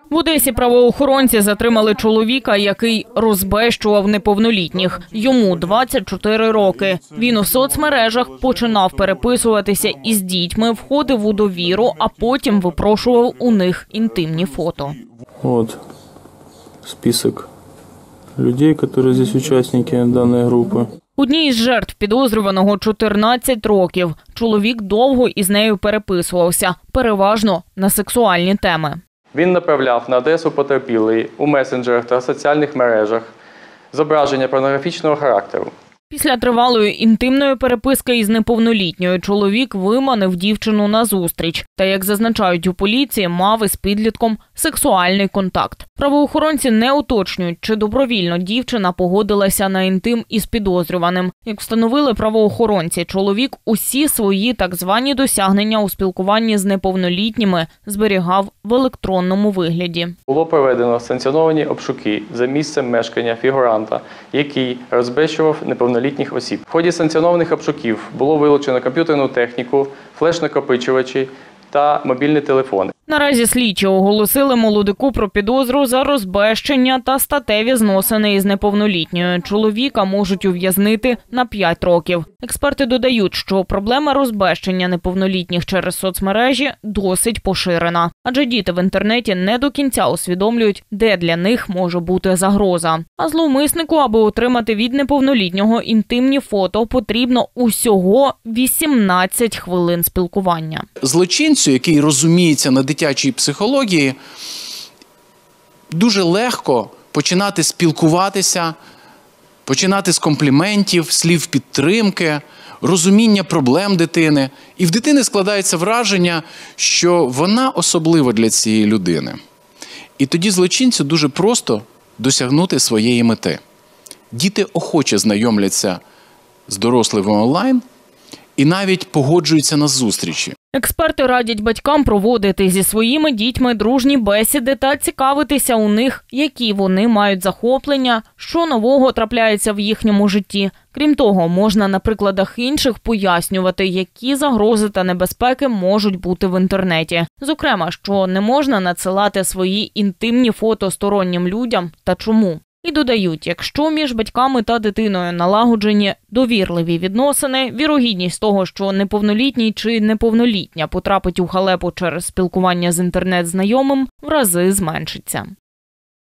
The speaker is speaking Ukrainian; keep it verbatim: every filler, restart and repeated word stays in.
В Одесі правоохоронці затримали чоловіка, який розбещував неповнолітніх. Йому двадцять чотири роки. Він у соцмережах починав переписуватися із дітьми, входив у довіру, а потім випрошував у них інтимні фото. От список людей, які здесь учасники даної групи. Одній із жертв підозрюваного чотирнадцять років. Чоловік довго із нею переписувався, переважно на сексуальні теми. Він направляв на адресу потерпілої у месенджерах та соціальних мережах зображення порнографічного характеру. Після тривалої інтимної переписки із неповнолітньою чоловік виманив дівчину на зустріч. Та, як зазначають у поліції, мав із підлітком сексуальний контакт. Правоохоронці не уточнюють, чи добровільно дівчина погодилася на інтим із підозрюваним. Як встановили правоохоронці, чоловік усі свої так звані досягнення у спілкуванні з неповнолітніми зберігав в електронному вигляді. Було проведено санкціоновані обшуки за місцем мешкання фігуранта, який розбещував неповнолітніх осіб. В ході санкціонованих обшуків було вилучено комп'ютерну техніку, флеш-накопичувачі та мобільні телефони. Наразі слідчі оголосили молодику про підозру за розбещення та статеві зносини із неповнолітньою. Чоловіка можуть ув'язнити на п'ять років. Експерти додають, що проблема розбещення неповнолітніх через соцмережі досить поширена. Адже діти в інтернеті не до кінця усвідомлюють, де для них може бути загроза. А зловмиснику, аби отримати від неповнолітнього інтимні фото, потрібно усього вісімнадцять хвилин спілкування. Злочинцю, який розуміється на дитячій психології, дуже легко починати спілкуватися, починати з компліментів, слів підтримки, розуміння проблем дитини. І в дитини складається враження, що вона особлива для цієї людини. І тоді злочинцю дуже просто досягнути своєї мети. Діти охоче знайомляться з дорослими онлайн і навіть погоджуються на зустрічі. Експерти радять батькам проводити зі своїми дітьми дружні бесіди та цікавитися у них, які вони мають захоплення, що нового трапляється в їхньому житті. Крім того, можна на прикладах інших пояснювати, які загрози та небезпеки можуть бути в інтернеті. Зокрема, що не можна надсилати свої інтимні фото стороннім людям та чому. І додають, якщо між батьками та дитиною налагоджені довірливі відносини, вірогідність того, що неповнолітній чи неповнолітня потрапить у халепу через спілкування з інтернет-знайомим, в рази зменшиться.